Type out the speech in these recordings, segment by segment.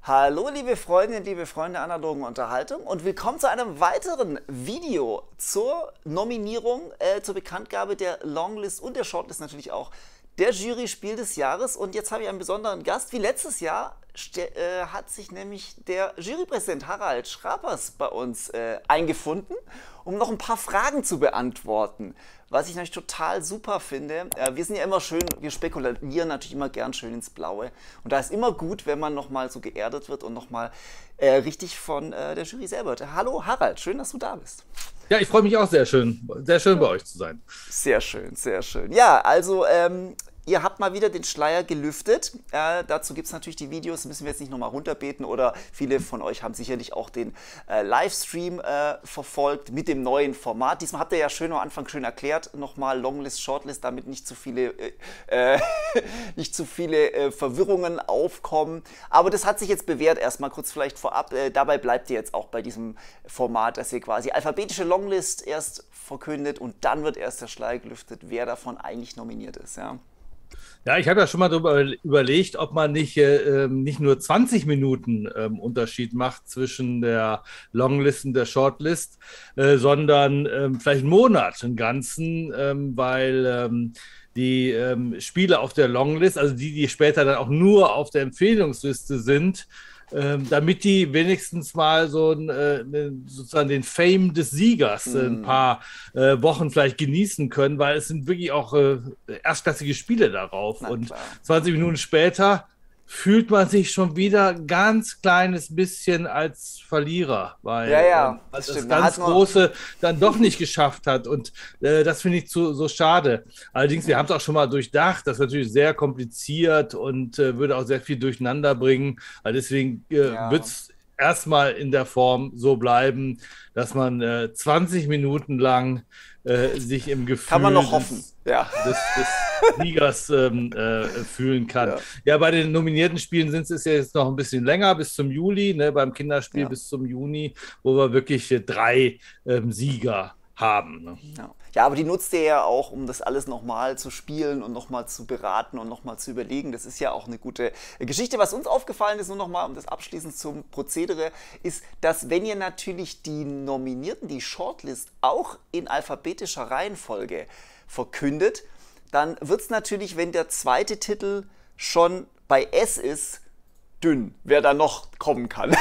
Hallo liebe Freundinnen, liebe Freunde der analogen Unterhaltung und willkommen zu einem weiteren Video zur Nominierung, zur Bekanntgabe der Longlist und der Shortlist natürlich auch der Jury Spiel des Jahres. Und jetzt habe ich einen besonderen Gast. Wie letztes Jahr hat sich nämlich der Jurypräsident Harald Schrapers bei uns eingefunden, um noch ein paar Fragen zu beantworten. Was ich natürlich total super finde. Wir sind ja immer schön, wir spekulieren natürlich immer gern schön ins Blaue. Und da ist immer gut, wenn man nochmal so geerdet wird und nochmal richtig von der Jury selber hört. Hallo Harald, schön, dass du da bist. Ja, ich freue mich auch sehr schön bei euch zu sein. Sehr schön, sehr schön. Ja, also ihr habt mal wieder den Schleier gelüftet. Dazu gibt es natürlich die Videos, müssen wir jetzt nicht nochmal runterbeten. Oder viele von euch haben sicherlich auch den Livestream verfolgt mit dem neuen Format. Diesmal habt ihr ja schön am Anfang schön erklärt, nochmal Longlist, Shortlist, damit nicht zu viele, Verwirrungen aufkommen. Aber das hat sich jetzt bewährt, erstmal kurz vielleicht vorab. Dabei bleibt ihr jetzt auch bei diesem Format, dass ihr quasi alphabetische Longlist erst verkündet und dann wird erst der Schleier gelüftet, wer davon eigentlich nominiert ist. Ja. Ja, ich habe ja schon mal darüber überlegt, ob man nicht nur 20 Minuten Unterschied macht zwischen der Longlist und der Shortlist, sondern vielleicht einen Monat, einen ganzen, weil die Spiele auf der Longlist, also die später dann auch nur auf der Empfehlungsliste sind, damit die wenigstens mal sozusagen den Fame des Siegers ein paar Wochen vielleicht genießen können, weil es sind wirklich auch erstklassige Spiele darauf. Und 20 Minuten später fühlt man sich schon wieder ganz kleines bisschen als Verlierer, weil man das ganz Große dann doch nicht geschafft hat. Und das finde ich so schade. Allerdings, wir haben es auch schon mal durchdacht. Das ist natürlich sehr kompliziert und würde auch sehr viel durcheinander bringen. Also deswegen wird es erstmal in der Form so bleiben, dass man 20 Minuten lang sich im Gefühl kann man noch hoffen. Des Siegers fühlen kann. Ja, bei den nominierten Spielen sind es ja jetzt noch ein bisschen länger, bis zum Juli, ne, beim Kinderspiel bis zum Juni, wo wir wirklich 3 Sieger haben. Ne? Ja, aber die nutzt ihr ja auch, um das alles nochmal zu spielen und nochmal zu beraten und nochmal zu überlegen. Das ist ja auch eine gute Geschichte. Was uns aufgefallen ist, nur nochmal, um das abschließend zum Prozedere, ist, dass wenn ihr natürlich die Nominierten, die Shortlist auch in alphabetischer Reihenfolge verkündet, dann wird es natürlich, wenn der zweite Titel schon bei S ist, dünn, wer da noch kommen kann.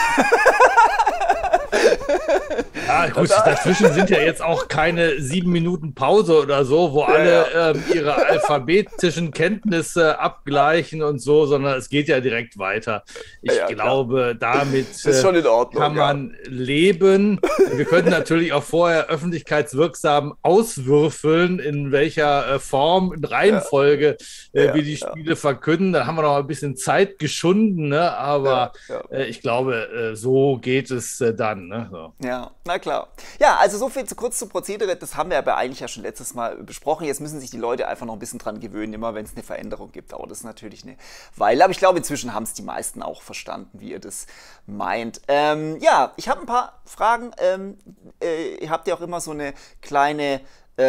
Ja, gut, dazwischen sind ja jetzt auch keine 7 Minuten Pause oder so, wo alle ihre alphabetischen Kenntnisse abgleichen und so, sondern es geht ja direkt weiter. Ich glaube, damit ist schon in Ordnung, kann man leben. Wir könnten natürlich auch vorher öffentlichkeitswirksam auswürfeln, in welcher Form, in Reihenfolge wir die Spiele verkünden. Dann haben wir noch ein bisschen Zeit geschunden, ne? Aber ich glaube, so geht es dann. Ne? So. Ja, na klar. Ja, also so viel kurz zum Prozedere, das haben wir aber eigentlich ja schon letztes Mal besprochen. Jetzt müssen sich die Leute einfach noch ein bisschen dran gewöhnen, immer wenn es eine Veränderung gibt. Aber das ist natürlich eine Weile. Aber ich glaube, inzwischen haben es die meisten auch verstanden, wie ihr das meint. Ja, ich habe ein paar Fragen. Ihr habt ja auch immer so eine kleine...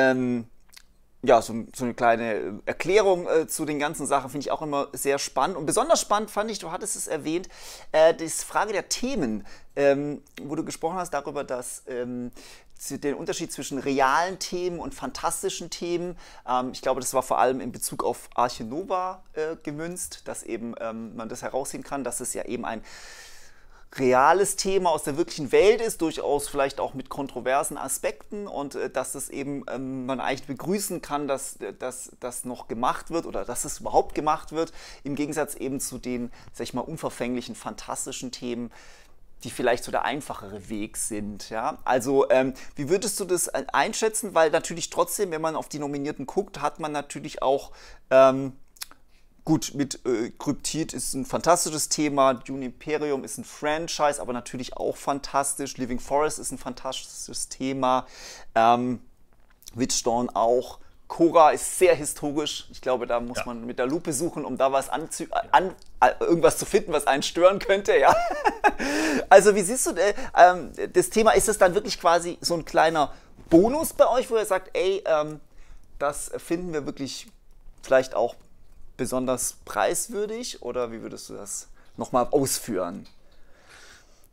so eine kleine Erklärung zu den ganzen Sachen finde ich auch immer sehr spannend. Und besonders spannend fand ich, du hattest es erwähnt, die Frage der Themen, wo du gesprochen hast darüber, dass den Unterschied zwischen realen Themen und fantastischen Themen, ich glaube, das war vor allem in Bezug auf Arche Nova gemünzt, dass eben man das herausheben kann, dass es ja eben ein reales Thema aus der wirklichen Welt ist, durchaus vielleicht auch mit kontroversen Aspekten und dass es eben man eigentlich begrüßen kann, dass das noch gemacht wird oder dass es überhaupt gemacht wird, im Gegensatz eben zu den, sag ich mal, unverfänglichen, fantastischen Themen, die vielleicht so der einfachere Weg sind. Ja? Also wie würdest du das einschätzen? Weil natürlich trotzdem, wenn man auf die Nominierten guckt, hat man natürlich auch gut, mit Cryptid ist ein fantastisches Thema, Dune Imperium ist ein Franchise, aber natürlich auch fantastisch, Living Forest ist ein fantastisches Thema, Witchdawn auch, Korra ist sehr historisch, ich glaube, da muss man mit der Lupe suchen, um da was irgendwas zu finden, was einen stören könnte, ja. Also wie siehst du das Thema, ist es dann wirklich quasi so ein kleiner Bonus bei euch, wo ihr sagt, ey, das finden wir wirklich vielleicht auch besonders preiswürdig, oder wie würdest du das nochmal ausführen?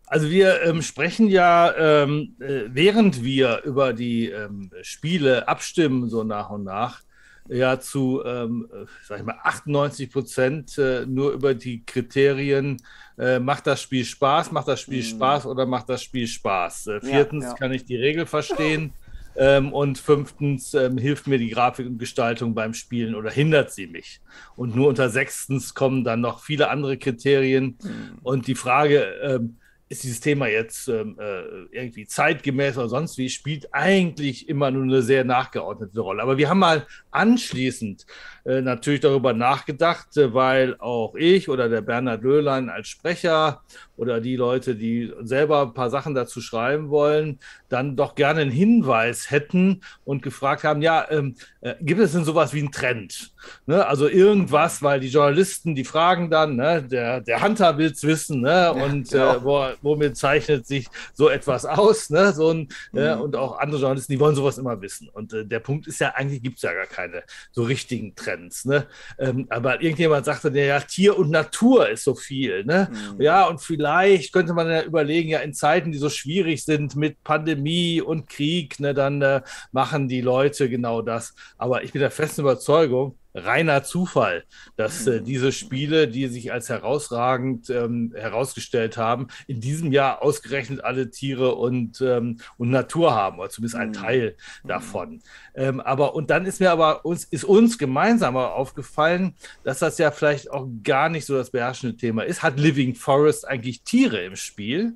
Also wir sprechen ja, während wir über die Spiele abstimmen, so nach und nach, ja zu, sag ich mal, 98% nur über die Kriterien, macht das Spiel Spaß, macht das Spiel Spaß oder macht das Spiel Spaß. Ja, Viertens ja. kann ich die Regel verstehen. Und fünftens hilft mir die Grafik und Gestaltung beim Spielen oder hindert sie mich. Und nur unter sechstens kommen dann noch viele andere Kriterien. Und die Frage, ist dieses Thema jetzt irgendwie zeitgemäß oder sonst wie, spielt eigentlich immer nur eine sehr nachgeordnete Rolle. Aber wir haben mal anschließend natürlich darüber nachgedacht, weil auch ich oder der Bernhard Löhlein als Sprecher oder die Leute, die selber ein paar Sachen dazu schreiben wollen, dann doch gerne einen Hinweis hätten und gefragt haben, ja, gibt es denn sowas wie einen Trend? Ne? Also irgendwas, weil die Journalisten, die fragen dann, ne, der Hunter will es wissen, ne? Und Genau. womit zeichnet sich so etwas aus? Ne? Und auch andere Journalisten, die wollen sowas immer wissen. Und der Punkt ist ja, eigentlich gibt es ja gar keine so richtigen Trends. Ne? Aber irgendjemand sagte, ja, Tier und Natur ist so viel. Ne? Ja, und vielleicht könnte man ja überlegen, ja, in Zeiten, die so schwierig sind mit Pandemie und Krieg, ne, dann machen die Leute genau das. Aber ich bin der festen Überzeugung, reiner Zufall, dass diese Spiele, die sich als herausragend herausgestellt haben, in diesem Jahr ausgerechnet alle Tiere und Natur haben, oder zumindest ein Teil davon. Und dann ist uns gemeinsam aufgefallen, dass das ja vielleicht auch gar nicht so das beherrschende Thema ist. Hat Living Forest eigentlich Tiere im Spiel?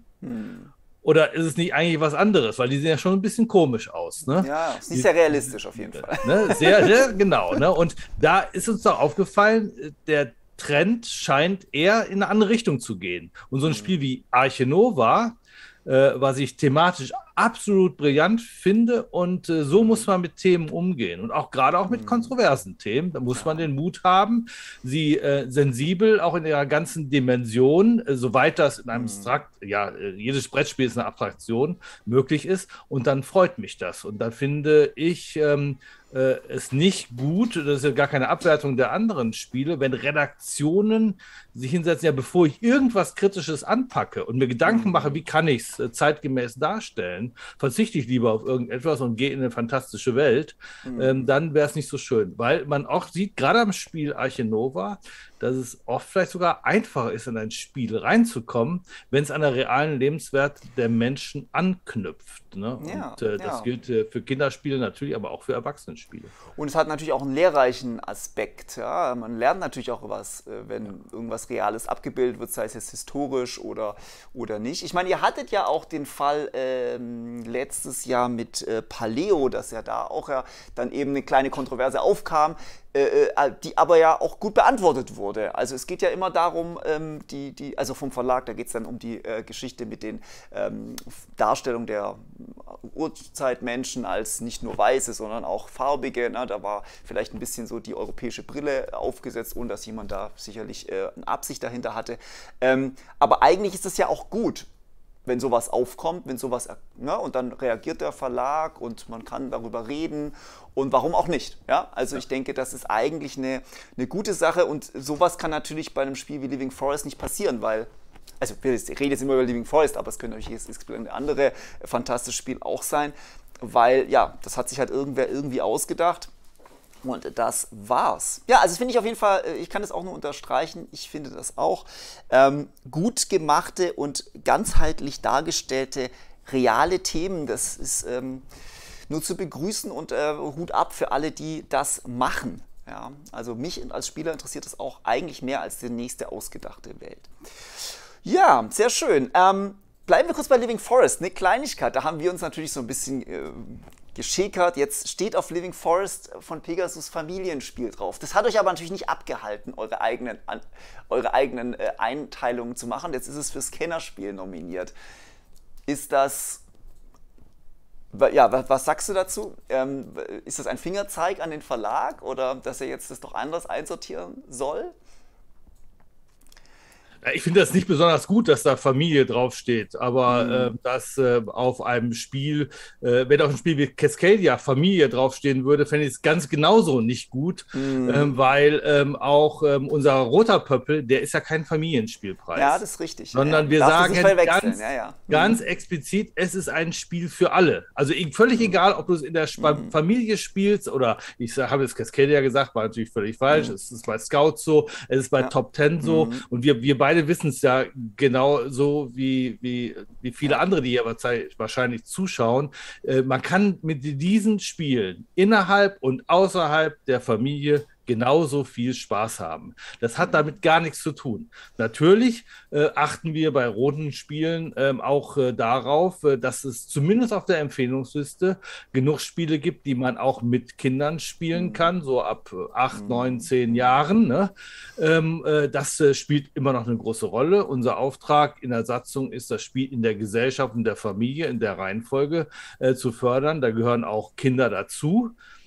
Oder ist es nicht eigentlich was anderes? Weil die sehen ja schon ein bisschen komisch aus. Ne? Ja, ist nicht sehr realistisch auf jeden Fall. Ne? Sehr, sehr genau. Ne? Und da ist uns doch aufgefallen, der Trend scheint eher in eine andere Richtung zu gehen. Und so ein Spiel wie Arche Nova, was ich thematisch absolut brillant finde. Und so muss man mit Themen umgehen. Und auch gerade auch mit kontroversen Themen. Da muss man den Mut haben, sie sensibel auch in ihrer ganzen Dimension, soweit das in einem jedes Brettspiel ist eine Abstraktion, möglich ist. Und dann freut mich das. Und dann finde ich es nicht gut, das ist ja gar keine Abwertung der anderen Spiele, wenn Redaktionen sich hinsetzen, ja, bevor ich irgendwas Kritisches anpacke und mir Gedanken mache, wie kann ich es zeitgemäß darstellen, verzichte ich lieber auf irgendetwas und gehe in eine fantastische Welt, dann wäre es nicht so schön. Weil man auch sieht, gerade am Spiel Arche Nova, dass es oft vielleicht sogar einfacher ist, in ein Spiel reinzukommen, wenn es an der realen Lebenswelt der Menschen anknüpft. Ne? Ja, Und das gilt für Kinderspiele natürlich, aber auch für Erwachsenenspiele. Und es hat natürlich auch einen lehrreichen Aspekt. Ja? Man lernt natürlich auch was, wenn irgendwas Reales abgebildet wird, sei es jetzt historisch oder nicht. Ich meine, ihr hattet ja auch den Fall letztes Jahr mit Paleo, dass ja da auch dann eben eine kleine Kontroverse aufkam, die aber ja auch gut beantwortet wurde. Also es geht ja immer darum, also vom Verlag, da geht es dann um die Geschichte mit den Darstellungen der Urzeitmenschen als nicht nur weiße, sondern auch farbige. Ne? Da war vielleicht ein bisschen so die europäische Brille aufgesetzt, ohne dass jemand da sicherlich eine Absicht dahinter hatte. Aber eigentlich ist das ja auch gut, wenn sowas aufkommt, wenn sowas, ne, und dann reagiert der Verlag und man kann darüber reden und warum auch nicht. Ja? Also ich denke, das ist eigentlich eine gute Sache und sowas kann natürlich bei einem Spiel wie Living Forest nicht passieren, weil, also ich rede jetzt immer über Living Forest, aber es könnte natürlich ein anderes fantastisches Spiel auch sein, weil ja, das hat sich halt irgendwer irgendwie ausgedacht. Und das war's. Ja, also das finde ich auf jeden Fall, ich kann das auch nur unterstreichen, ich finde das auch gut gemachte und ganzheitlich dargestellte reale Themen, das ist nur zu begrüßen und Hut ab für alle, die das machen. Ja, also mich als Spieler interessiert das auch eigentlich mehr als die nächste ausgedachte Welt. Ja, sehr schön. Bleiben wir kurz bei Living Forest, eine Kleinigkeit, da haben wir uns natürlich so ein bisschen geschäkert. Jetzt steht auf Living Forest von Pegasus Familienspiel drauf. Das hat euch aber natürlich nicht abgehalten, eure eigenen Einteilungen zu machen. Jetzt ist es fürs Kennerspiel nominiert. Ist das, ja, was sagst du dazu? Ist das ein Fingerzeig an den Verlag oder dass er jetzt das doch anders einsortieren soll? Ich finde das nicht besonders gut, dass da Familie draufsteht, aber dass auf einem Spiel, wenn auf einem Spiel wie Cascadia Familie draufstehen würde, fände ich es ganz genauso nicht gut, weil auch unser roter Pöppel, der ist ja kein Familienspielpreis. Ja, das ist richtig. Sondern wir sagen ganz explizit, es ist ein Spiel für alle. Also völlig egal, ob du es in der Familie spielst oder, ich habe jetzt Cascadia gesagt, war natürlich völlig falsch, es ist bei Scout so, es ist bei Top Ten so und wir beide wissen es ja genau so wie viele andere, die hier wahrscheinlich zuschauen. Man kann mit diesen Spielen innerhalb und außerhalb der Familie genauso viel Spaß haben. Das hat damit gar nichts zu tun. Natürlich achten wir bei roten Spielen auch darauf, dass es zumindest auf der Empfehlungsliste genug Spiele gibt, die man auch mit Kindern spielen kann, so ab 8, 9, 10 Jahren. Ne? Das spielt immer noch eine große Rolle. Unser Auftrag in der Satzung ist, das Spiel in der Gesellschaft und der Familie in der Reihenfolge zu fördern. Da gehören auch Kinder dazu.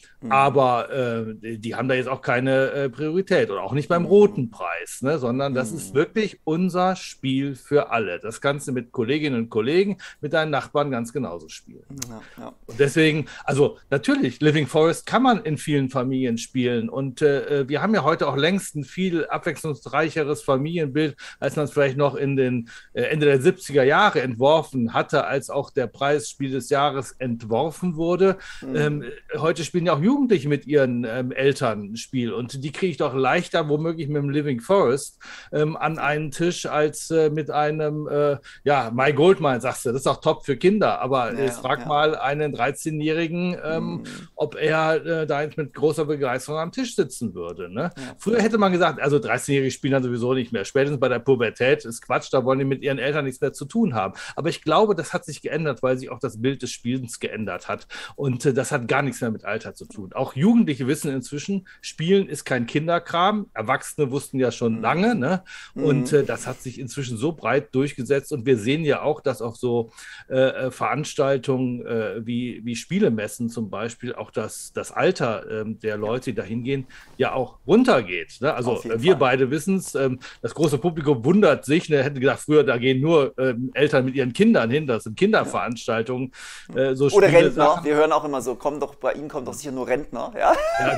Aber die haben da jetzt auch keine Priorität oder auch nicht beim roten Preis, ne? Sondern das ist wirklich unser Spiel für alle. Das kannst du mit Kolleginnen und Kollegen, mit deinen Nachbarn ganz genauso spielen. Und deswegen, also natürlich, Living Forest kann man in vielen Familien spielen und wir haben ja heute auch längst ein viel abwechslungsreicheres Familienbild, als man es vielleicht noch in den Ende der 70er Jahre entworfen hatte, als auch der Preis Spiel des Jahres entworfen wurde. Heute spielen ja auch Jugendliche mit ihren Eltern ein Spiel und die kriege ich doch leichter womöglich mit dem Living Forest an einen Tisch als mit einem My Goldmine, sagst du, das ist auch top für Kinder, aber jetzt frag mal einen 13-Jährigen, ob er da jetzt mit großer Begeisterung am Tisch sitzen würde. Ne? Früher hätte man gesagt, also 13-Jährige spielen dann sowieso nicht mehr, spätestens bei der Pubertät ist Quatsch, da wollen die mit ihren Eltern nichts mehr zu tun haben. Aber ich glaube, das hat sich geändert, weil sich auch das Bild des Spielens geändert hat und das hat gar nichts mehr mit Alter zu tun. Auch Jugendliche wissen inzwischen, Spielen ist kein Kinderkram. Erwachsene wussten ja schon lange, ne? Und das hat sich inzwischen so breit durchgesetzt. Und wir sehen ja auch, dass auf so Veranstaltungen wie Spielemessen zum Beispiel auch das Alter der Leute, die da hingehen, ja auch runtergeht. Ne? Also wir beide wissen es. Das große Publikum wundert sich. Ne? Hätte gedacht, früher, da gehen nur Eltern mit ihren Kindern hin. Das sind Kinderveranstaltungen. So oder Rentner. Wir hören auch immer so, bei Ihnen kommt doch sicher nur Rentner, ja?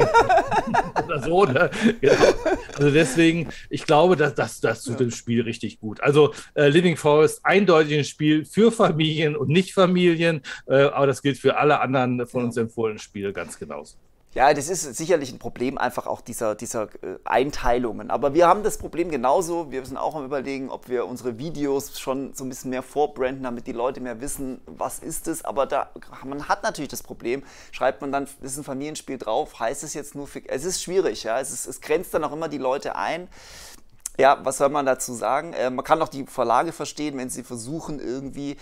Genau. Oder so, ne? Genau. Also deswegen, ich glaube, das tut dem Spiel richtig gut. Also Living Forest, eindeutig ein Spiel für Familien und Nicht-Familien, aber das gilt für alle anderen von uns empfohlenen Spiele ganz genauso. Ja, das ist sicherlich ein Problem einfach auch dieser Einteilungen. Aber wir haben das Problem genauso. Wir sind auch am Überlegen, ob wir unsere Videos schon so ein bisschen mehr vorbranden, damit die Leute mehr wissen, was ist es. Aber man hat natürlich das Problem, schreibt man dann, das ist ein Familienspiel drauf, heißt es jetzt nur für... Es ist schwierig, ja. Es grenzt dann auch immer die Leute ein. Ja, was soll man dazu sagen? Man kann auch die Verlage verstehen, wenn sie versuchen, irgendwie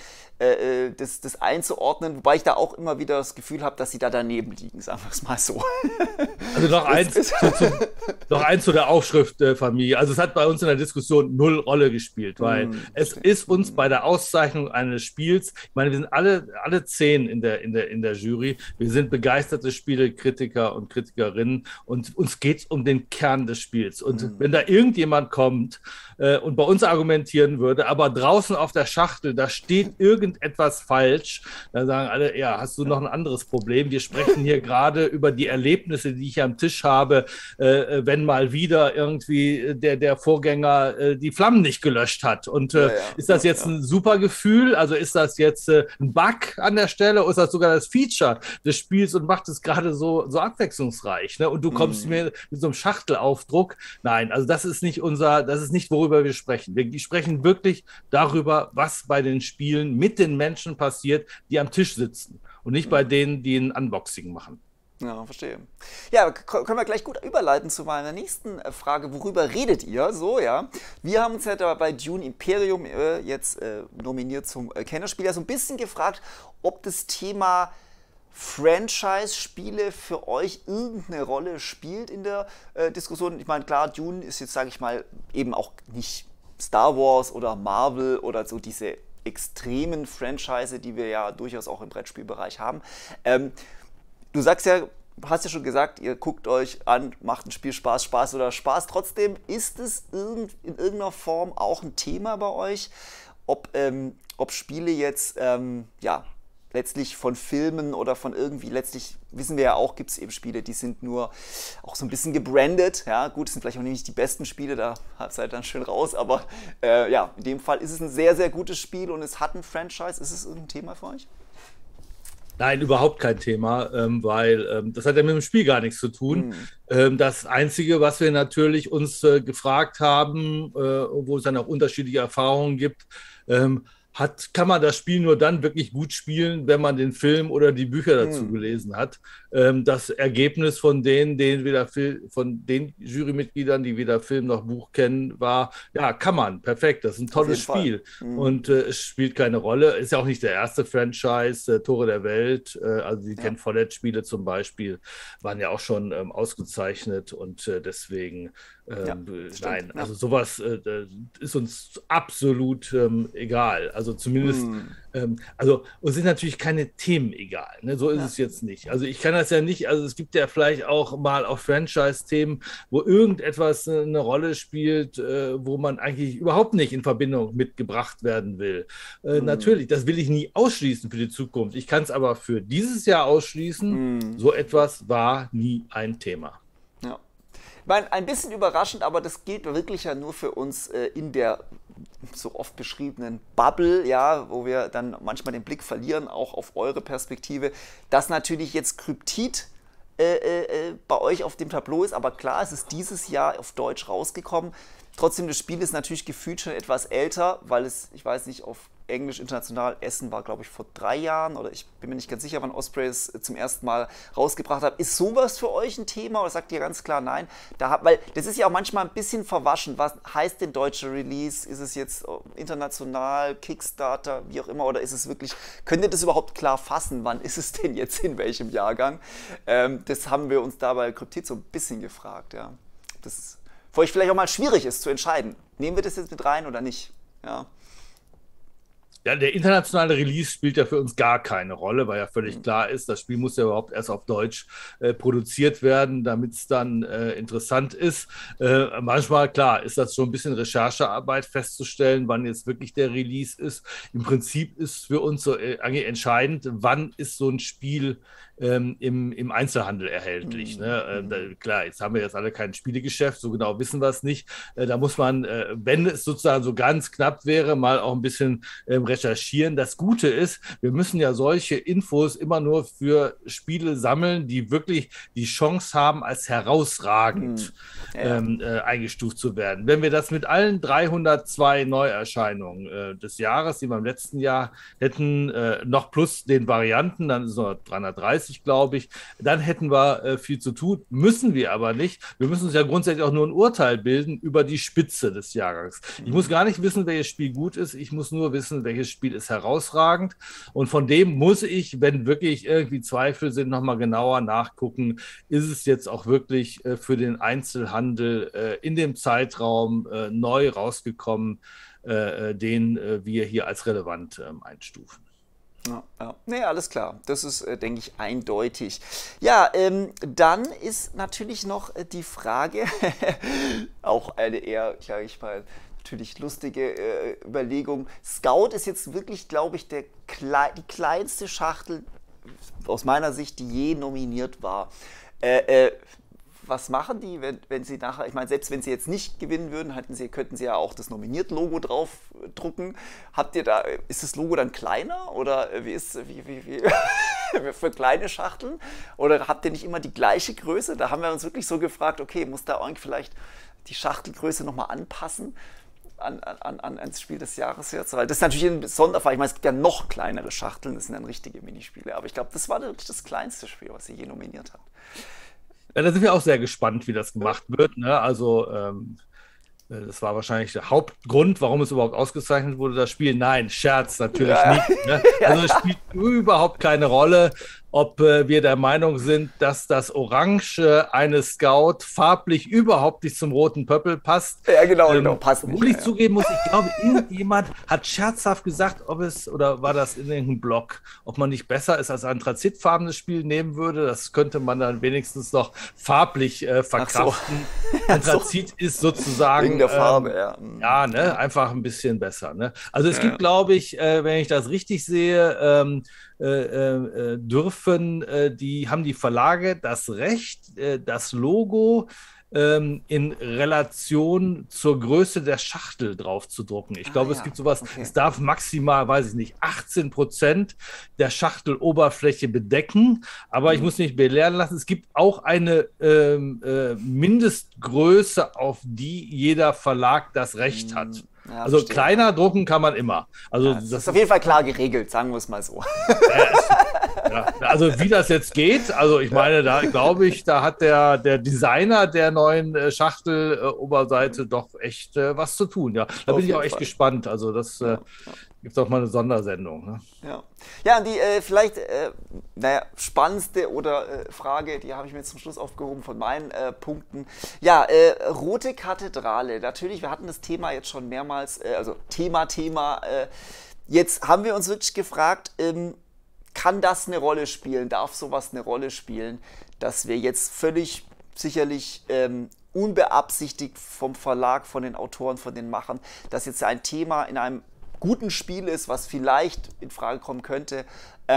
das einzuordnen, wobei ich da auch immer wieder das Gefühl habe, dass sie da daneben liegen, sagen wir es mal so. Also noch eins zu der Aufschriftfamilie. Also es hat bei uns in der Diskussion null Rolle gespielt, weil es ist uns bei der Auszeichnung eines Spiels, ich meine, wir sind alle 10 in der Jury, wir sind begeisterte Spielekritiker und Kritikerinnen und uns geht es um den Kern des Spiels. Und wenn da irgendjemand kommt und bei uns argumentieren würde, aber draußen auf der Schachtel, da steht irgendetwas falsch, dann sagen alle, ja, hast du noch ein anderes Problem? Wir sprechen hier gerade über die Erlebnisse, die ich am Tisch habe, wenn mal wieder irgendwie der Vorgänger die Flammen nicht gelöscht hat. Und ist das jetzt ein super Gefühl? Also ist das jetzt ein Bug an der Stelle oder ist das sogar das Feature des Spiels und macht es gerade so abwechslungsreich? Ne? Und du kommst mir mit so einem Schachtelaufdruck. Nein, also das ist nicht worüber wir sprechen. Wir sprechen wirklich darüber, was bei den Spielen mit den Menschen passiert, die am Tisch sitzen und nicht bei denen, die ein Unboxing machen. Ja, verstehe. Ja, können wir gleich gut überleiten zu meiner nächsten Frage. Worüber redet ihr? So, ja. Wir haben uns ja da bei Dune Imperium jetzt nominiert zum Kennerspiel. Ja, so ein bisschen gefragt, ob das Thema Franchise-Spiele für euch irgendeine Rolle spielt in der Diskussion. Ich meine, klar, Dune ist jetzt, sage ich mal, eben auch nicht Star Wars oder Marvel oder so diese extremen Franchise, die wir ja durchaus auch im Brettspielbereich haben. Du sagst ja, du hast ja schon gesagt, ihr guckt euch an, macht ein Spiel Spaß oder Spaß. Trotzdem ist es in irgendeiner Form auch ein Thema bei euch, ob Spiele jetzt, ja, letztlich von Filmen oder von irgendwie, letztlich wissen wir ja auch, gibt es eben Spiele, die sind nur auch so ein bisschen gebrandet. Ja, gut, das sind vielleicht auch nicht die besten Spiele, da seid ihr dann schön raus, aber ja, in dem Fall ist es ein sehr, sehr gutes Spiel und es hat ein Franchise. Ist es irgendein Thema für euch? Nein, überhaupt kein Thema, weil das hat ja mit dem Spiel gar nichts zu tun. Das Einzige, was wir natürlich uns gefragt haben, wo es dann auch unterschiedliche Erfahrungen gibt, kann man das Spiel nur dann wirklich gut spielen, wenn man den Film oder die Bücher dazu gelesen hat. Das Ergebnis von den Jurymitgliedern, die weder Film noch Buch kennen, war, ja, kann man, perfekt, das ist ein tolles Spiel. Und es spielt keine Rolle. Ist ja auch nicht der erste Franchise, Tore der Welt, also die Ken Follett-Spiele zum Beispiel, waren ja auch schon ausgezeichnet und deswegen nein, also sowas ist uns absolut egal. Also zumindest, also uns sind natürlich keine Themen egal. Ne? So ist es jetzt nicht. Also ich kann das ja nicht, also es gibt ja vielleicht auch mal auch Franchise-Themen, wo irgendetwas eine Rolle spielt, wo man eigentlich überhaupt nicht in Verbindung mitgebracht werden will. Natürlich, das will ich nie ausschließen für die Zukunft. Ich kann es aber für dieses Jahr ausschließen. So etwas war nie ein Thema. Ja. Ich meine, ein bisschen überraschend, aber das gilt wirklich ja nur für uns in der so oft beschriebenen Bubble, ja, wo wir dann manchmal den Blick verlieren, auch auf eure Perspektive, dass natürlich jetzt Cryptid bei euch auf dem Tableau ist, aber klar, es ist dieses Jahr auf Deutsch rausgekommen. Trotzdem, das Spiel ist natürlich gefühlt schon etwas älter, weil es, ich weiß nicht, auf Englisch international, Essen war, glaube ich, vor 3 Jahren oder ich bin mir nicht ganz sicher, wann Osprey es zum ersten Mal rausgebracht hat. Ist sowas für euch ein Thema oder sagt ihr ganz klar nein? Weil das ist ja auch manchmal ein bisschen verwaschen. Was heißt denn deutsche Release? Ist es jetzt international, Kickstarter, wie auch immer, oder ist es wirklich, könnt ihr das überhaupt klar fassen? Wann ist es denn jetzt in welchem Jahrgang? Das haben wir uns da bei Cryptid so ein bisschen gefragt, ja. Das für euch vielleicht auch mal schwierig ist zu entscheiden. Nehmen wir das jetzt mit rein oder nicht? Ja. Ja, der internationale Release spielt ja für uns gar keine Rolle, weil ja völlig klar ist, das Spiel muss ja überhaupt erst auf Deutsch produziert werden, damit es dann interessant ist. Manchmal, klar, ist das schon ein bisschen Recherchearbeit festzustellen, wann jetzt wirklich der Release ist. Im Prinzip ist für uns so entscheidend, wann ist so ein Spiel im Einzelhandel erhältlich. Ne? Klar, jetzt haben wir jetzt alle kein Spielegeschäft, so genau wissen wir es nicht. Da muss man, wenn es sozusagen so ganz knapp wäre, mal auch ein bisschen recherchieren. Das Gute ist, wir müssen ja solche Infos immer nur für Spiele sammeln, die wirklich die Chance haben, als herausragend eingestuft zu werden. Wenn wir das mit allen 302 Neuerscheinungen des Jahres, die wir im letzten Jahr hätten, noch plus den Varianten, dann ist es noch 330, glaube ich, dann hätten wir viel zu tun, müssen wir aber nicht. Wir müssen uns ja grundsätzlich auch nur ein Urteil bilden über die Spitze des Jahrgangs. Ich muss gar nicht wissen, welches Spiel gut ist, ich muss nur wissen, welches Spiel ist herausragend und von dem muss ich, wenn wirklich irgendwie Zweifel sind, nochmal genauer nachgucken, ist es jetzt auch wirklich für den Einzelhandel in dem Zeitraum neu rausgekommen, den wir hier als relevant einstufen. Ja. Nee, alles klar. Das ist, denke ich, eindeutig. Ja, dann ist natürlich noch die Frage, auch eine eher, sage ich mal, natürlich lustige Überlegung. Scout ist jetzt wirklich, glaube ich, die kleinste Schachtel aus meiner Sicht, die je nominiert war. Was machen die, wenn sie nachher, ich meine, selbst wenn sie jetzt nicht gewinnen würden, könnten sie ja auch das Nominiert-Logo drauf drucken. Ist das Logo dann kleiner oder wie für kleine Schachteln? Oder habt ihr nicht immer die gleiche Größe? Da haben wir uns wirklich so gefragt, okay, muss da irgendwie vielleicht die Schachtelgröße nochmal anpassen ans Spiel des Jahres jetzt? Weil das ist natürlich ein Sonderfall. Ich meine, es gibt ja noch kleinere Schachteln, das sind dann richtige Minispiele. Aber ich glaube, das war wirklich das kleinste Spiel, was sie je nominiert hat. Ja, da sind wir auch sehr gespannt, wie das gemacht wird. Ne? Also das war wahrscheinlich der Hauptgrund, warum es überhaupt ausgezeichnet wurde, das Spiel. Nein, Scherz natürlich nicht. Ne? Also es spielt überhaupt keine Rolle, ob wir der Meinung sind, dass das Orange eines Scout farblich überhaupt nicht zum roten Pöppel passt. Ja, genau, passt nicht. Obwohl ich zugeben muss, ich glaube, irgendjemand hat scherzhaft gesagt, oder war das in irgendeinem Blog, ob man nicht besser ist als ein anthrazitfarbenes Spiel nehmen würde. Das könnte man dann wenigstens noch farblich verkraften. So. Anthrazit ist sozusagen wegen der Farbe, ja, ne, einfach ein bisschen besser. Ne? Also es gibt, glaube ich, wenn ich das richtig sehe, haben die Verlage das Recht, das Logo in Relation zur Größe der Schachtel drauf zu drucken. Ich glaube, es gibt sowas, es darf maximal, weiß ich nicht, 18% der Schachteloberfläche bedecken, aber ich muss mich belehren lassen, es gibt auch eine Mindestgröße, auf die jeder Verlag das Recht hat. Ja, also verstehe. Kleiner drucken kann man immer. Also das ist auf jeden Fall klar geregelt, sagen wir es mal so. Also wie das jetzt geht, also ich meine, da glaube ich, da hat der Designer der neuen Schachteloberseite doch echt was zu tun. Ja, da bin ich auch echt gespannt. Also das gibt es auch mal eine Sondersendung. Ne? Ja, und die vielleicht spannendste Frage, die habe ich mir jetzt zum Schluss aufgehoben von meinen Punkten. Ja, Rote Kathedrale. Natürlich, wir hatten das Thema jetzt schon mehrmals, also Thema. Jetzt haben wir uns wirklich gefragt, kann das eine Rolle spielen? Darf sowas eine Rolle spielen, dass wir jetzt völlig sicherlich unbeabsichtigt vom Verlag, von den Autoren, von den Machern, dass jetzt ein Thema in einem guten Spiel ist, was vielleicht in Frage kommen könnte,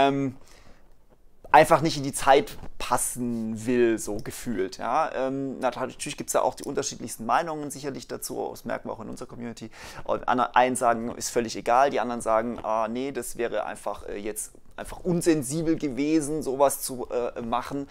einfach nicht in die Zeit passen will, so gefühlt. Ja? Natürlich gibt es ja auch die unterschiedlichsten Meinungen sicherlich dazu, das merken wir auch in unserer Community. Und einen sagen, ist völlig egal, die anderen sagen, nee, das wäre einfach jetzt einfach unsensibel gewesen, sowas zu machen.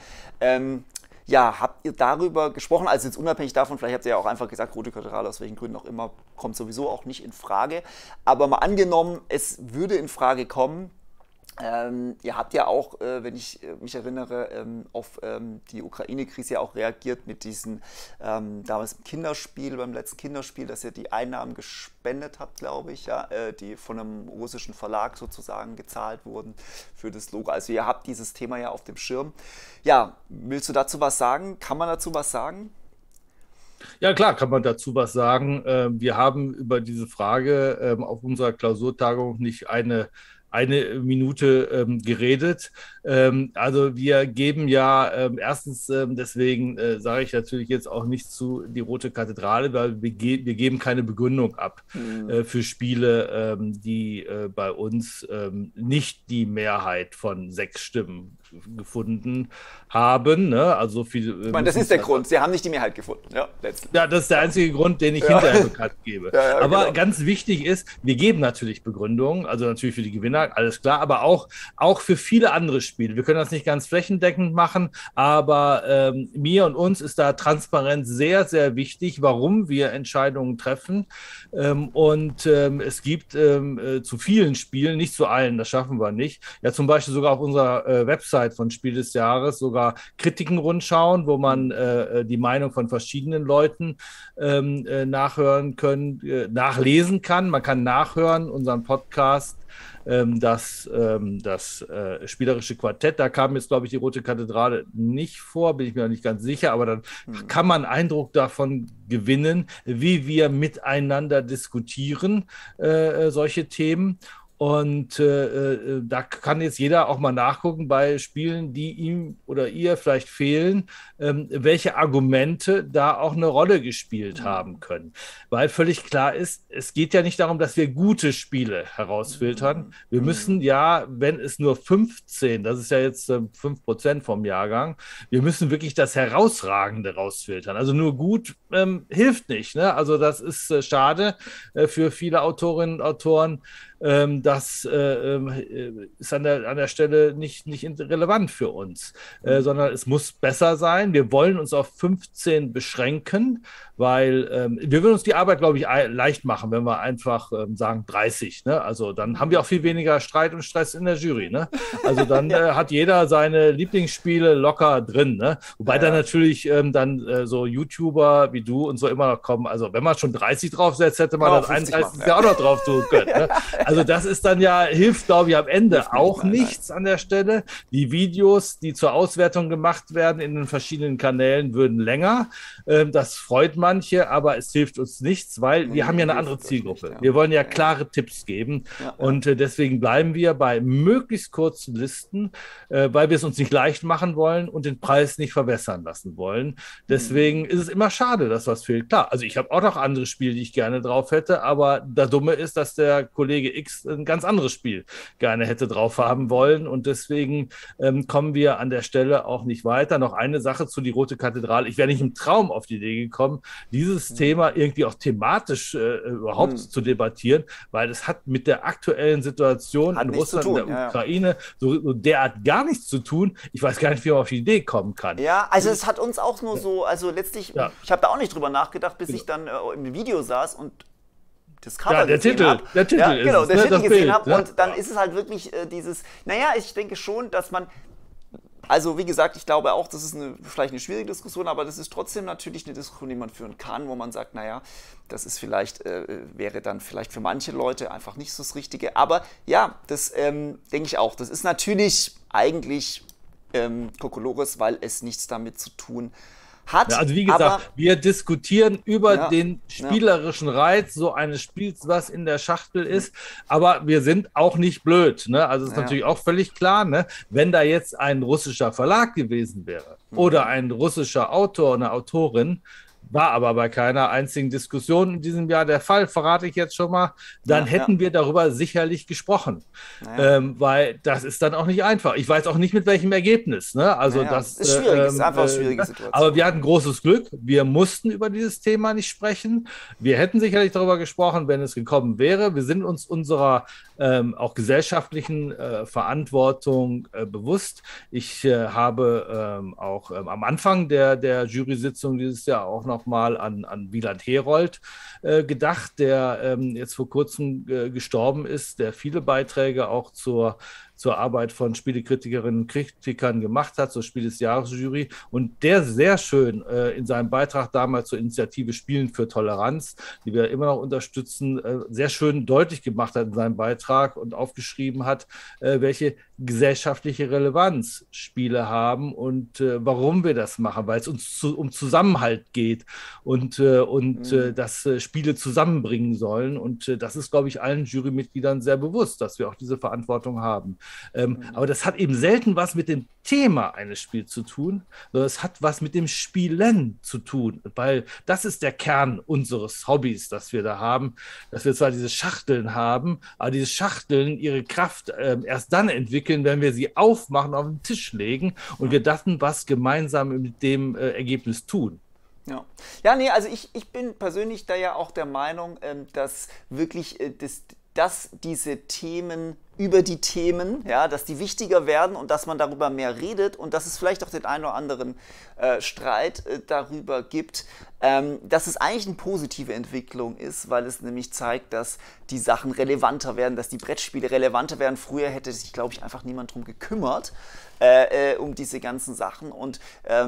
Ja, habt ihr darüber gesprochen, also jetzt unabhängig davon, vielleicht habt ihr ja auch einfach gesagt, Rote Kathedrale, aus welchen Gründen auch immer, kommt sowieso auch nicht in Frage. Aber mal angenommen, es würde in Frage kommen, ihr habt ja auch, wenn ich mich erinnere, auf die Ukraine-Krise ja auch reagiert mit diesem damals beim letzten Kinderspiel, dass ihr die Einnahmen gespendet habt, glaube ich, ja, die von einem russischen Verlag sozusagen gezahlt wurden für das Logo. Also ihr habt dieses Thema ja auf dem Schirm. Ja, willst du dazu was sagen? Kann man dazu was sagen? Ja, klar, kann man dazu was sagen. Wir haben über diese Frage auf unserer Klausurtagung nicht eine Minute geredet. Also wir geben ja erstens, deswegen sage ich natürlich jetzt auch nicht zu die Rote Kathedrale, weil wir geben keine Begründung ab für Spiele, die bei uns nicht die Mehrheit von 6 Stimmen gefunden haben. Ne? Also viel, ich meine, das ist der Grund. Sie haben nicht die Mehrheit gefunden. Ja, letztlich. Ja, das ist der einzige Grund, den ich hinterher bekannt gebe. Aber ganz wichtig ist, wir geben natürlich Begründungen, also natürlich für die Gewinner, alles klar, aber auch für viele andere Spiele. Wir können das nicht ganz flächendeckend machen, aber mir und uns ist da Transparenz sehr, sehr wichtig, warum wir Entscheidungen treffen. Es gibt zu vielen Spielen, nicht zu allen, das schaffen wir nicht, ja zum Beispiel sogar auf unserer Website von Spiel des Jahres sogar Kritikenrundschauen, wo man die Meinung von verschiedenen Leuten nachlesen kann. Man kann nachhören, unseren Podcast, das spielerische Quartett, da kam jetzt, glaube ich, die Rote Kathedrale nicht vor, bin ich mir noch nicht ganz sicher, aber dann kann man Eindruck davon gewinnen, wie wir miteinander diskutieren, solche Themen. Und da kann jetzt jeder auch mal nachgucken bei Spielen, die ihm oder ihr vielleicht fehlen, welche Argumente da auch eine Rolle gespielt haben können. Weil völlig klar ist, es geht ja nicht darum, dass wir gute Spiele herausfiltern. Wir müssen ja, wenn es nur 15, das ist ja jetzt 5% vom Jahrgang, wir müssen wirklich das Herausragende rausfiltern. Also nur gut hilft nicht. Ne? Also das ist schade für viele Autorinnen und Autoren. Das ist an der Stelle nicht relevant für uns, sondern es muss besser sein. Wir wollen uns auf 15 beschränken, weil wir würden uns die Arbeit, glaube ich, leicht machen, wenn wir einfach sagen 30. Ne? Also dann haben wir auch viel weniger Streit und Stress in der Jury. Ne? Also dann hat jeder seine Lieblingsspiele locker drin. Ne? Wobei dann natürlich so YouTuber wie du und so immer noch kommen. Also wenn man schon 30 draufsetzt, hätte man das 31. Ja auch noch drauf tun können. Ne? Also das ist dann ja, hilft, glaube ich, am Ende auch nein, nichts an der Stelle. Die Videos, die zur Auswertung gemacht werden in den verschiedenen Kanälen, würden länger. Das freut manche, aber es hilft uns nichts, weil wir haben ja eine andere Zielgruppe. Wir wollen ja klare Tipps geben und deswegen bleiben wir bei möglichst kurzen Listen, weil wir es uns nicht leicht machen wollen und den Preis nicht verwässern lassen wollen. Deswegen ist es immer schade, dass was fehlt. Klar, also ich habe auch noch andere Spiele, die ich gerne drauf hätte, aber das Dumme ist, dass der Kollege X ein ganz anderes Spiel gerne hätte drauf haben wollen und deswegen kommen wir an der Stelle auch nicht weiter. Noch eine Sache zu die Rote Kathedrale. Ich wäre nicht im Traum auf die Idee gekommen, dieses Thema irgendwie auch thematisch überhaupt zu debattieren, weil es hat mit der aktuellen Situation in Russland und der Ukraine so derart gar nichts zu tun. Ich weiß gar nicht, wie man auf die Idee kommen kann. Ja, also es hat uns auch nur so, also letztlich, ich habe da auch nicht drüber nachgedacht, bis ich dann im Video saß und das Cover gesehen habe. Der Titel ja, genau, ist der es, Titel das gesehen Bild, habe und dann ist es halt wirklich dieses, naja, ich denke schon, dass man, also wie gesagt, ich glaube auch, das ist vielleicht eine schwierige Diskussion, aber das ist trotzdem natürlich eine Diskussion, die man führen kann, wo man sagt, naja, das ist vielleicht, wäre dann vielleicht für manche Leute einfach nicht so das Richtige. Aber ja, das denke ich auch. Das ist natürlich eigentlich Kokolores, weil es nichts damit zu tun hat. Ja, also wie gesagt, wir diskutieren über den spielerischen Reiz so eines Spiels, was in der Schachtel ist, aber wir sind auch nicht blöd. Ne? Also es ist natürlich auch völlig klar, ne? Wenn da jetzt ein russischer Verlag gewesen wäre oder ein russischer Autor, eine Autorin, war aber bei keiner einzigen Diskussion in diesem Jahr der Fall, verrate ich jetzt schon mal, dann hätten wir darüber sicherlich gesprochen, weil das ist dann auch nicht einfach. Ich weiß auch nicht, mit welchem Ergebnis. Ne? Also das ist schwierig, ist einfach eine schwierige Situation. Aber wir hatten großes Glück, wir mussten über dieses Thema nicht sprechen. Wir hätten sicherlich darüber gesprochen, wenn es gekommen wäre. Wir sind uns unserer auch gesellschaftlichen Verantwortung bewusst. Ich habe auch am Anfang der Jury-Sitzung dieses Jahr auch noch mal an Wieland Herold gedacht, der jetzt vor kurzem gestorben ist, der viele Beiträge auch zur Arbeit von Spielekritikerinnen und Kritikern gemacht hat, zur Spiel des Jahres-Jury und der sehr schön in seinem Beitrag damals zur Initiative Spielen für Toleranz, die wir immer noch unterstützen, sehr schön deutlich gemacht hat in seinem Beitrag und aufgeschrieben hat, welche gesellschaftliche Relevanz Spiele haben und warum wir das machen, weil es uns um Zusammenhalt geht und dass Spiele zusammenbringen sollen und das ist, glaube ich, allen Jurymitgliedern sehr bewusst, dass wir auch diese Verantwortung haben. Aber das hat eben selten was mit dem Thema eines Spiels zu tun, sondern es hat was mit dem Spielen zu tun, weil das ist der Kern unseres Hobbys, das wir da haben, dass wir zwar diese Schachteln haben, aber diese Schachteln ihre Kraft erst dann entwickeln, wenn wir sie aufmachen, auf den Tisch legen und wir dann was gemeinsam mit dem Ergebnis tun. Ja, nee, also ich bin persönlich da ja auch der Meinung, dass wirklich dass diese Themen über die Themen, dass die wichtiger werden und dass man darüber mehr redet und dass es vielleicht auch den einen oder anderen Streit darüber gibt, dass es eigentlich eine positive Entwicklung ist, weil es nämlich zeigt, dass die Sachen relevanter werden, dass die Brettspiele relevanter werden. Früher hätte sich, glaube ich, einfach niemand drum gekümmert, um diese ganzen Sachen. Und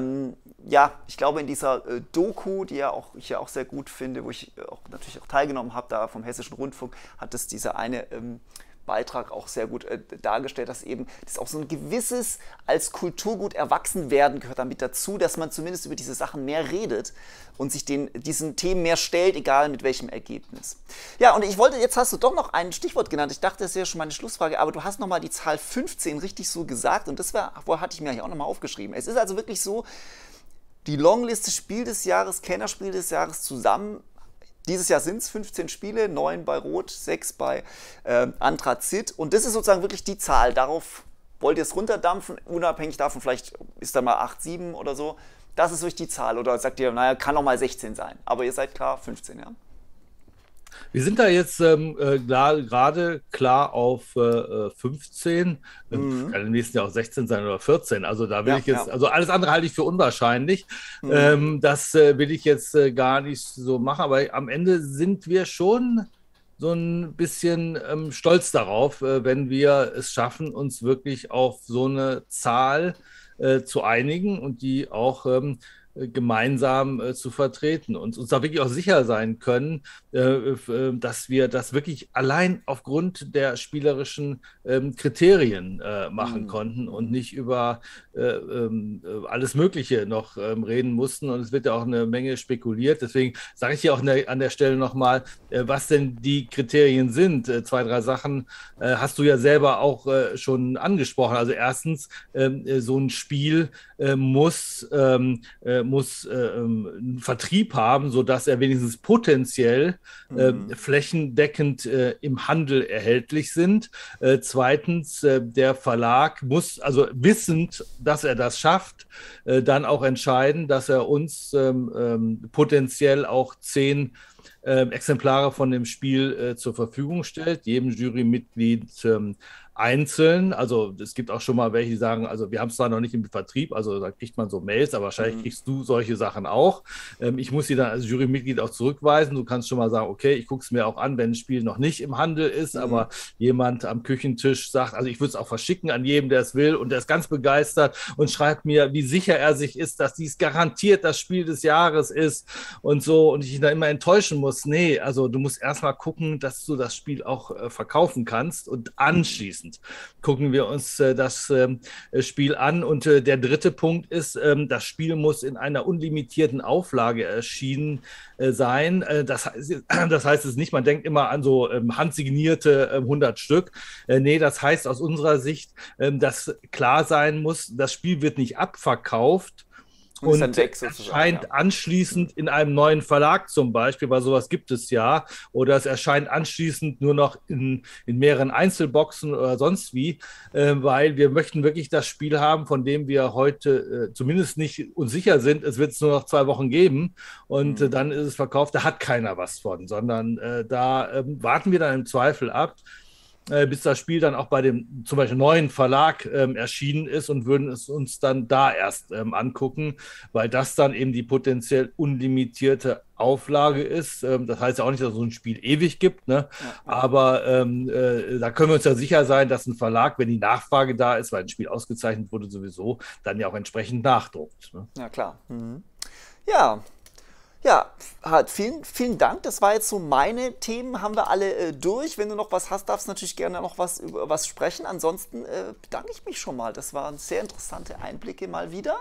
ich glaube, in dieser Doku, die ich ja auch sehr gut finde, wo ich natürlich auch teilgenommen habe, da vom Hessischen Rundfunk, hat es dieser eine Beitrag auch sehr gut dargestellt, dass eben das auch so ein gewisses als Kulturgut erwachsen werden gehört damit dazu, dass man zumindest über diese Sachen mehr redet und sich diesen Themen mehr stellt, egal mit welchem Ergebnis. Ja, und jetzt hast du doch noch ein Stichwort genannt. Ich dachte, das wäre schon meine Schlussfrage, aber du hast nochmal die Zahl 15 richtig so gesagt und das hatte ich mir hier auch nochmal aufgeschrieben. Es ist also wirklich so, die Longliste Spiel des Jahres, Kennerspiel des Jahres zusammen. Dieses Jahr sind es 15 Spiele, 9 bei Rot, 6 bei Anthrazit. Und das ist sozusagen wirklich die Zahl. Darauf wollt ihr es runterdampfen, unabhängig davon, vielleicht ist da mal 8, 7 oder so. Das ist wirklich die Zahl. Oder sagt ihr, naja, kann auch mal 16 sein. Aber ihr seid klar, 15, ja? Wir sind da jetzt gerade klar auf 15, kann im nächsten Jahr auch 16 sein oder 14. Also da will ich jetzt, also alles andere halte ich für unwahrscheinlich. Das will ich jetzt gar nicht so machen, aber am Ende sind wir schon so ein bisschen stolz darauf, wenn wir es schaffen, uns wirklich auf so eine Zahl zu einigen und die auch gemeinsam zu vertreten und uns da wirklich auch sicher sein können, dass wir das wirklich allein aufgrund der spielerischen Kriterien machen konnten und nicht über alles Mögliche noch reden mussten. Und es wird ja auch eine Menge spekuliert. Deswegen sage ich hier auch an der Stelle nochmal, was denn die Kriterien sind. 2, 3 Sachen hast du ja selber auch schon angesprochen. Also erstens, so ein Spiel muss einen Vertrieb haben, sodass er wenigstens potenziell flächendeckend im Handel erhältlich sind. Zweitens, der Verlag muss, also wissend, dass er das schafft, dann auch entscheiden, dass er uns potenziell auch 10 Exemplare von dem Spiel zur Verfügung stellt, jedem Jurymitglied einzeln. Also es gibt auch schon mal welche, die sagen, also wir haben es zwar noch nicht im Vertrieb, also da kriegt man so Mails, aber wahrscheinlich kriegst du solche Sachen auch. Ich muss sie dann als Jurymitglied auch zurückweisen. Du kannst schon mal sagen, okay, ich gucke es mir auch an, wenn ein Spiel noch nicht im Handel ist, aber jemand am Küchentisch sagt, also ich würde es auch verschicken an jedem, der es will, und der ist ganz begeistert und schreibt mir, wie sicher er sich ist, dass dies garantiert das Spiel des Jahres ist und so, und ich ihn da immer enttäuschen muss. Nee, also du musst erstmal gucken, dass du das Spiel auch verkaufen kannst, und anschließend gucken wir uns das Spiel an. Und der dritte Punkt ist, das Spiel muss in einer unlimitierten Auflage erschienen sein. Das heißt es nicht, man denkt immer an so handsignierte 100 Stück. Nee, das heißt aus unserer Sicht, dass klar sein muss, das Spiel wird nicht abverkauft und erscheint anschließend in einem neuen Verlag zum Beispiel, weil sowas gibt es ja, oder es erscheint anschließend nur noch in mehreren Einzelboxen oder sonst wie, weil wir möchten wirklich das Spiel haben, von dem wir heute zumindest nicht uns sicher sind, es wird es nur noch 2 Wochen geben und dann ist es verkauft, da hat keiner was von, sondern da warten wir dann im Zweifel ab, bis das Spiel dann auch bei dem zum Beispiel neuen Verlag erschienen ist, und würden es uns dann da erst angucken, weil das dann eben die potenziell unlimitierte Auflage ist. Das heißt ja auch nicht, dass es so ein Spiel ewig gibt, ne? Ja. Aber da können wir uns ja sicher sein, dass ein Verlag, wenn die Nachfrage da ist, weil ein Spiel ausgezeichnet wurde sowieso, dann ja auch entsprechend nachdruckt. Ne? Ja, klar. Ja. Ja, vielen, vielen Dank. Das war jetzt so meine Themen, haben wir alle durch. Wenn du noch was hast, darfst du natürlich gerne noch über was sprechen. Ansonsten bedanke ich mich schon mal. Das waren sehr interessante Einblicke mal wieder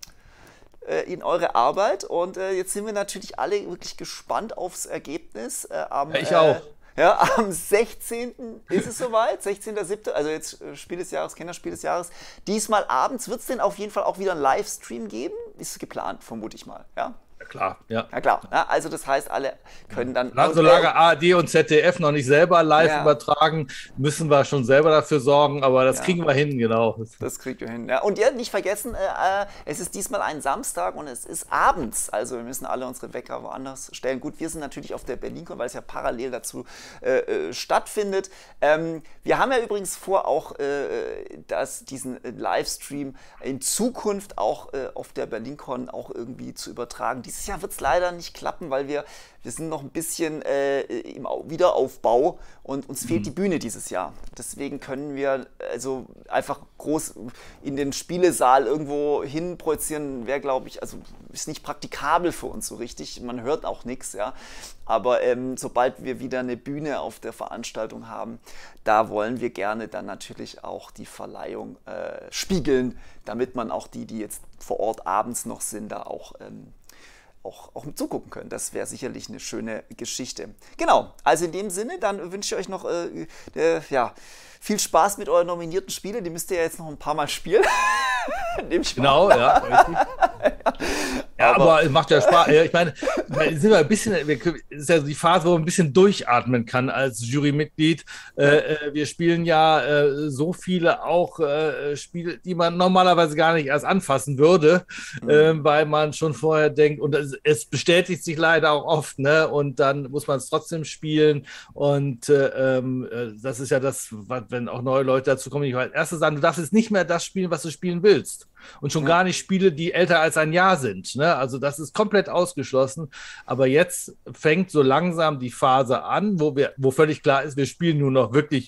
in eure Arbeit. Und jetzt sind wir natürlich alle wirklich gespannt aufs Ergebnis. Ich auch. Ja, am 16. ist es soweit, 16.07., also jetzt Spiel des Jahres, Kennerspiel des Jahres. Diesmal abends wird es denn auf jeden Fall auch wieder einen Livestream geben. Ist geplant, vermute ich mal, ja? Ja, klar, ja. Ja, klar. Ja, also das heißt, alle können dann... Solange ARD und ZDF noch nicht selber live übertragen, müssen wir schon selber dafür sorgen, aber das kriegen wir hin, genau. Das kriegen wir hin, ja. Und ihr nicht vergessen, es ist diesmal ein Samstag und es ist abends, also wir müssen alle unsere Wecker woanders stellen. Gut, wir sind natürlich auf der BerlinCon, weil es ja parallel dazu stattfindet. Wir haben ja übrigens vor, auch diesen Livestream in Zukunft auch auf der BerlinCon auch irgendwie zu übertragen. Dieses Jahr wird es leider nicht klappen, weil wir sind noch ein bisschen im Wiederaufbau und uns fehlt die Bühne dieses Jahr. Deswegen können wir also einfach groß in den Spielesaal irgendwo hin projizieren, wäre, glaube ich, also ist nicht praktikabel für uns so richtig. Man hört auch nichts, ja. Aber sobald wir wieder eine Bühne auf der Veranstaltung haben, da wollen wir gerne dann natürlich auch die Verleihung spiegeln, damit man auch die jetzt vor Ort abends noch sind, da auch mit zugucken können. Das wäre sicherlich eine schöne Geschichte. Genau, also in dem Sinne, dann wünsche ich euch noch viel Spaß mit euren nominierten Spielen. Die müsst ihr ja jetzt noch ein paar Mal spielen. Genau, ja. Ja, aber es macht ja Spaß. Ich meine, sind wir ein bisschen, ist ja die Phase, wo man ein bisschen durchatmen kann als Jurymitglied. Wir spielen ja so viele auch Spiele, die man normalerweise gar nicht erst anfassen würde, weil man schon vorher denkt, und es bestätigt sich leider auch oft, ne? Und dann muss man es trotzdem spielen. Und das ist ja das, wenn auch neue Leute dazu kommen, ich als erstes sagen, du darfst jetzt nicht mehr das spielen, was du spielen willst. Und schon gar nicht Spiele, die älter als ein Jahr sind. Ne? Also das ist komplett ausgeschlossen. Aber jetzt fängt so langsam die Phase an, wo völlig klar ist, wir spielen nur noch wirklich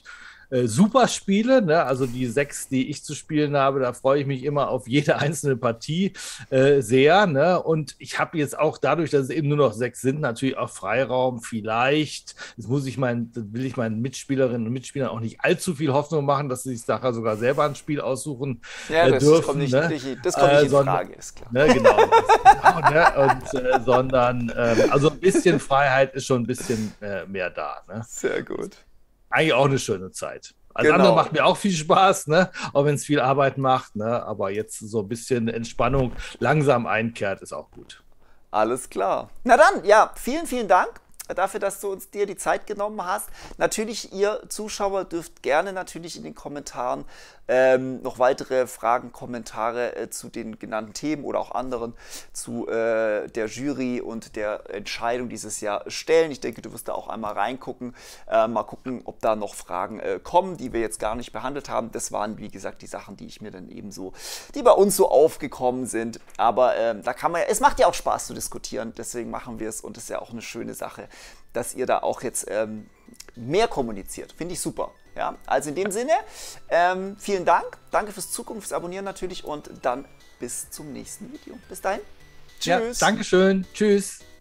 super Spiele, ne? Also die 6, die ich zu spielen habe, da freue ich mich immer auf jede einzelne Partie sehr. Ne? Und ich habe jetzt auch dadurch, dass es eben nur noch 6 sind, natürlich auch Freiraum. Vielleicht, will ich meinen Mitspielerinnen und Mitspielern auch nicht allzu viel Hoffnung machen, dass sie sich nachher sogar selber ein Spiel aussuchen ja, das dürfen. Kommt nicht, ne? das kommt nicht in Frage, ist klar. Ne, genau. Und, sondern, also ein bisschen Freiheit ist schon ein bisschen mehr da. Ne? Sehr gut. Eigentlich auch eine schöne Zeit. Alles Genau. andere macht mir auch viel Spaß, ne? Auch wenn es viel Arbeit macht, ne? Aber jetzt so ein bisschen Entspannung langsam einkehrt, ist auch gut. Alles klar. Na dann, ja, vielen, vielen Dank dafür, dass du dir die Zeit genommen hast. Natürlich, ihr Zuschauer dürft gerne natürlich in den Kommentaren noch weitere Fragen, Kommentare zu den genannten Themen oder auch anderen zu der Jury und der Entscheidung dieses Jahr stellen. Ich denke, du wirst da auch einmal reingucken, mal gucken, ob da noch Fragen kommen, die wir jetzt gar nicht behandelt haben. Das waren, wie gesagt, die Sachen, die ich mir dann eben so, die bei uns so aufgekommen sind. Aber da kann man, es macht ja auch Spaß zu diskutieren, deswegen machen wir es und es ist ja auch eine schöne Sache, dass ihr da auch jetzt mehr kommuniziert. Finde ich super. Ja, also in dem Sinne, vielen Dank. Danke fürs Zugucken, fürs Abonnieren natürlich und dann bis zum nächsten Video. Bis dahin. Tschüss. Ja, Dankeschön. Tschüss.